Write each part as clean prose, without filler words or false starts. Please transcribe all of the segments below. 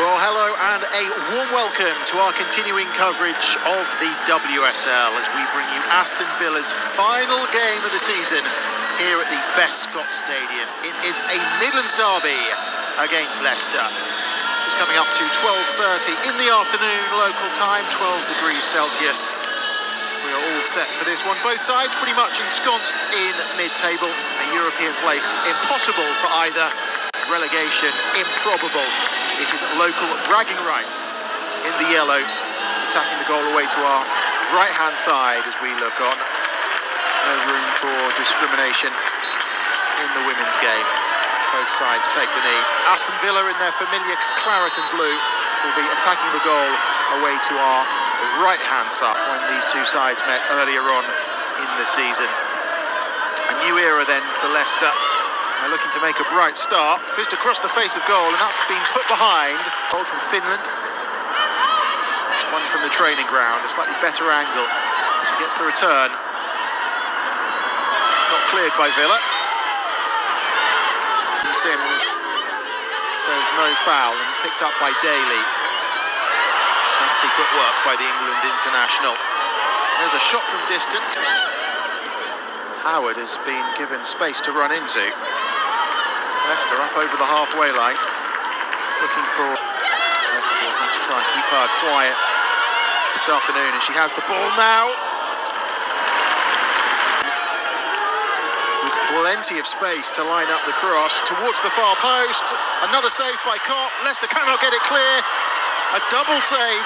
Well, hello and a warm welcome to our continuing coverage of the WSL as we bring you Aston Villa's final game of the season here at the Best Scots Stadium. It is a Midlands derby against Leicester. Just coming up to 12:30 in the afternoon, local time, 12 degrees Celsius. We are all set for this one. Both sides pretty much ensconced in mid-table. A European place impossible for either. Relegation improbable. It is local bragging rights in the yellow, attacking the goal away to our right-hand side as we look on. No room for discrimination in the women's game. Both sides take the knee. Aston Villa in their familiar claret and blue will be attacking the goal away to our right-hand side when these two sides met earlier on in the season. A new era then for Leicester. They're looking to make a bright start. Fist across the face of goal, and that's been put behind. Goal from Finland. It's one from the training ground, a slightly better angle. She gets the return. Not cleared by Villa. Sims says no foul, and it's picked up by Daly. Fancy footwork by the England international. There's a shot from distance. Howard has been given space to run into. Leicester up over the halfway line, looking for... Leicester will have to try and keep her quiet this afternoon, and she has the ball now. With plenty of space to line up the cross towards the far post. Another save by Kopp. Leicester cannot get it clear. A double save.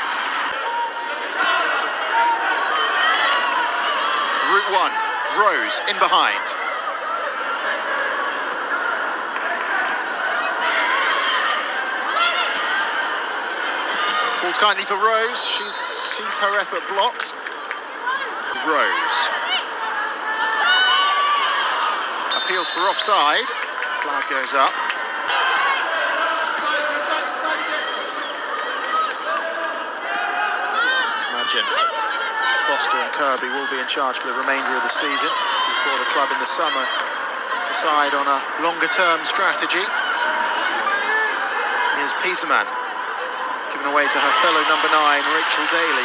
Route one, Rose in behind. Falls kindly for Rose. She sees her effort blocked. Rose. Appeals for offside. Flag goes up. Imagine Foster and Kirby will be in charge for the remainder of the season before the club in the summer decide on a longer-term strategy. Here's Pieterman, given away to her fellow number 9, Rachel Daly.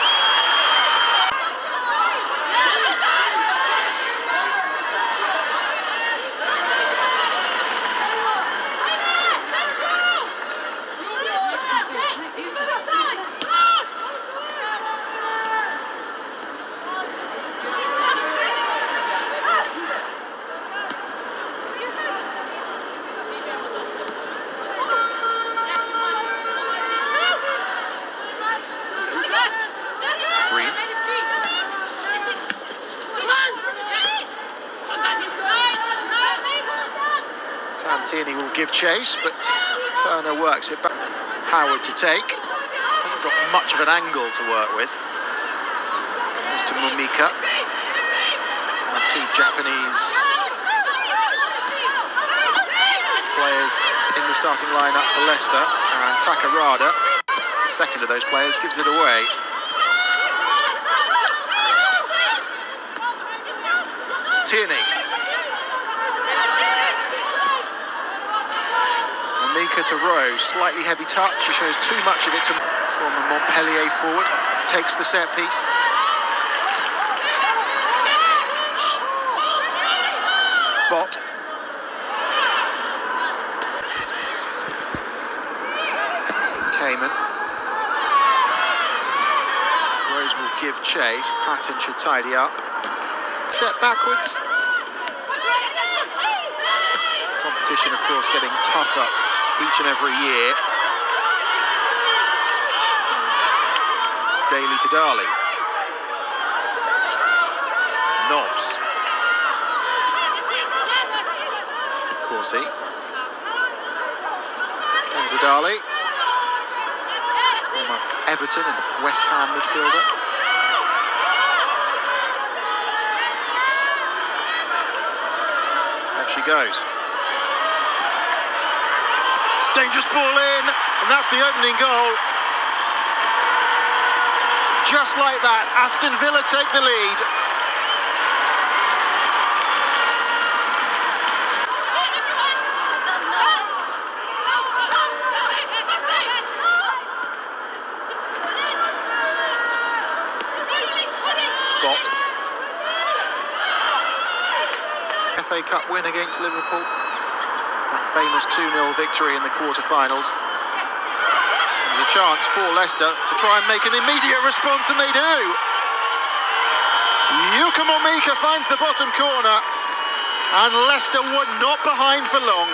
Santini will give chase, but Turner works it back. Howard to take. Hasn't got much of an angle to work with. Goes to Mumika. Two Japanese players in the starting lineup for Leicester, and Takarada, the second of those players, gives it away. Tierney. Mika to Rose, slightly heavy touch. She shows too much of it to former Montpellier forward. Takes the set piece. Bott. Cayman. Rose will give chase. Patton should tidy up. Step backwards. Competition, of course, getting tougher each and every year. Daly to Darley. Nobbs. Corsi. Kenza Darley. Former Everton and West Ham midfielder. Off she goes. Dangerous ball in, and that's the opening goal. Just like that, Aston Villa take the lead. FA Cup win against Liverpool. That famous 2-0 victory in the quarter-finals. There's a chance for Leicester to try and make an immediate response, and they do. Yuka Momika finds the bottom corner, and Leicester were not behind for long.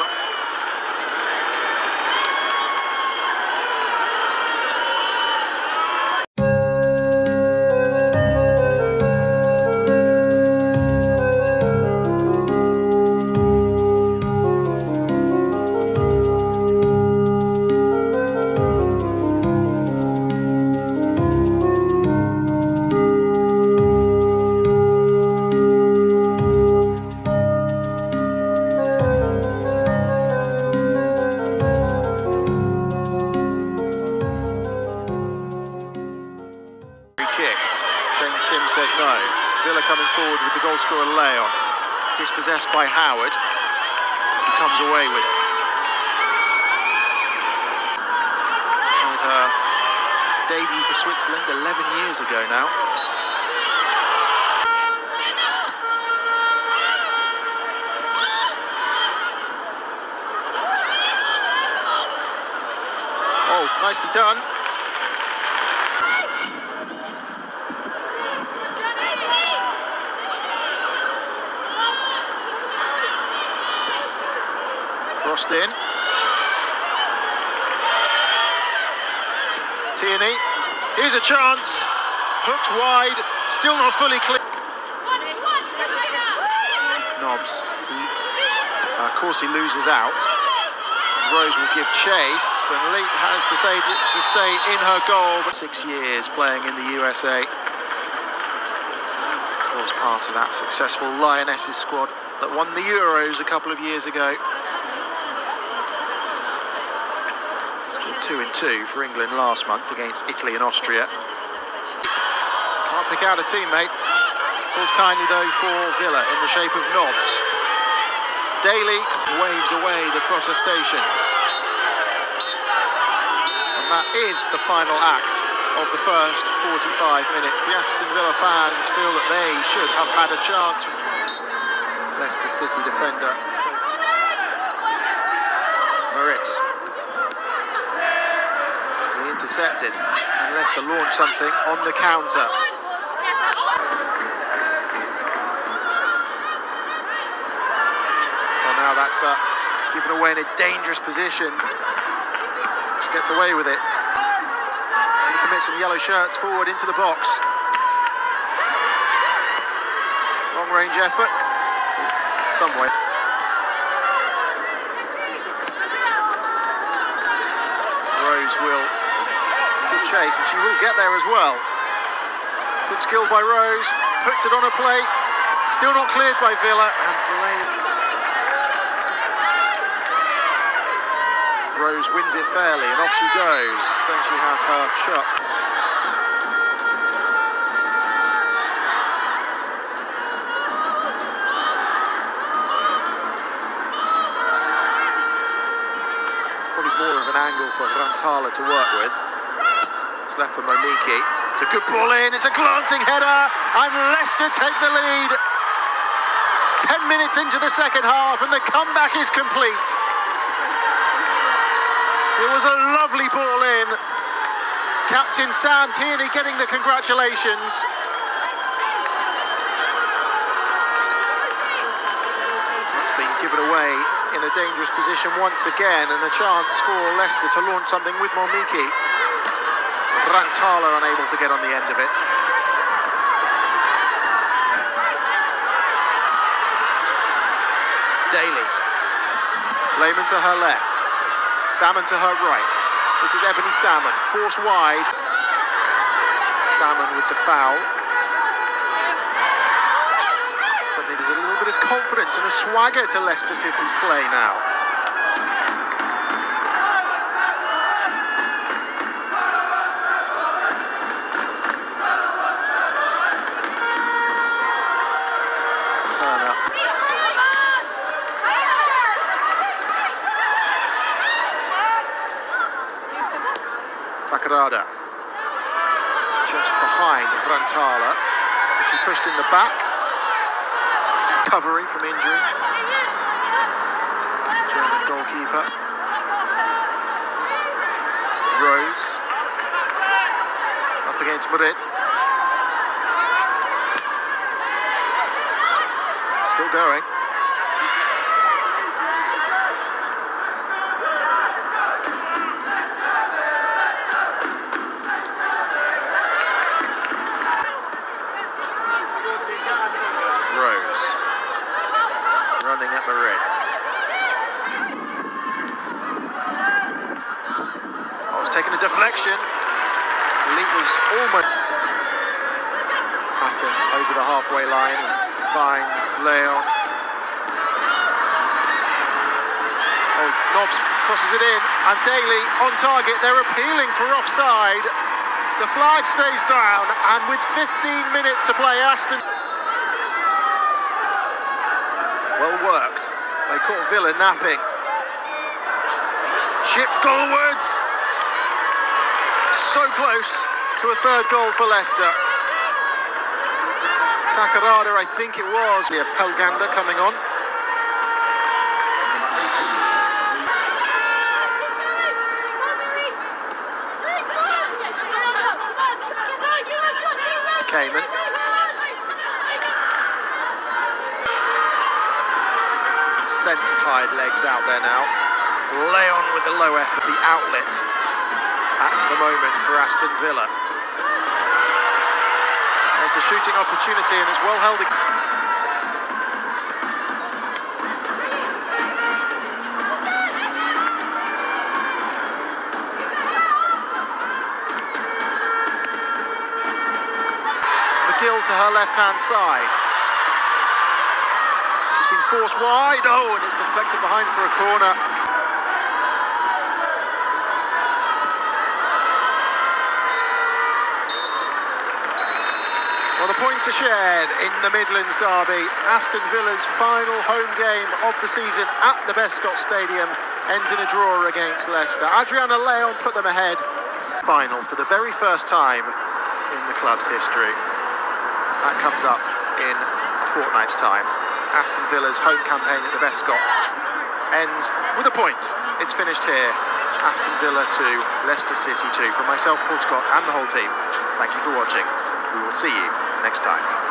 Sim says no. Villa coming forward with the goal scorer Leon. Dispossessed by Howard, who comes away with it. Made her debut for Switzerland 11 years ago now. Oh, nicely done. Crossed in. Tierney. Here's a chance. Hooked wide. Still not fully clear. Nobbs. Of course he loses out. Rose will give chase, and Leek has decided to stay in her goal. But 6 years playing in the USA. Was part of that successful Lionesses squad that won the Euros a couple of years ago. 2-2 for England last month against Italy and Austria. Can't pick out a teammate. Falls kindly though for Villa in the shape of Nobbs. Daly waves away the protestations. And that is the final act of the first 45 minutes. The Aston Villa fans feel that they should have had a chance. Leicester City defender Moritz. Intercepted, and Leicester launch something on the counter. Well, now that's given away in a dangerous position. She gets away with it. And commits some yellow shirts forward into the box. Long range effort. Somewhere. Rose will chase, and she will get there as well. Good skill by Rose, puts it on a plate, still not cleared by Villa, and Rose wins it fairly, and off she goes. Then she has her shot. It's probably more of an angle for Rantala to work with. It's left for Momiki. It's a good ball in, it's a glancing header, and Leicester take the lead. 10 minutes into the second half, and the comeback is complete. It was a lovely ball in. Captain Sam Tierney getting the congratulations. That's been given away in a dangerous position once again, and a chance for Leicester to launch something with Momiki. Rantala unable to get on the end of it. Daly. Lehmann to her left. Salmon to her right. This is Ebony Salmon. Force wide. Salmon with the foul. Suddenly there's a little bit of confidence and a swagger to Leicester City's play now. Takarada, just behind Rantala. She pushed in the back. recovery from injury. German goalkeeper. Rose. Up against Moritz. Still going. Rose. Running at Moritz. Oh, it's taking a deflection. Leap was almost... Patton over the halfway line and finds Leon. Oh, Nobbs crosses it in, and Daly on target. They're appealing for offside. The flag stays down, and with 15 minutes to play, Aston... Well worked. They caught Villa napping. Chipped goalwards. So close to a third goal for Leicester. Takarada, I think it was. Yeah, Pelganda coming on. Cayman. Sense tired legs out there now. Leon with the low effort, the outlet at the moment for Aston Villa. There's the shooting opportunity, and it's well held. McGill to her left-hand side. She's been forced wide. Oh, and it's deflected behind for a corner. Well, the points are shared in the Midlands derby. Aston Villa's final home game of the season at the Bescot Stadium ends in a draw against Leicester. Adriana Leon put them ahead. Final for the very first time in the club's history. That comes up in a fortnight's time. Aston Villa's home campaign at the Bescot ends with a point. It's finished here. Aston Villa 2, Leicester City 2. From myself, Paul Scott, and the whole team, thank you for watching. We will see you next time.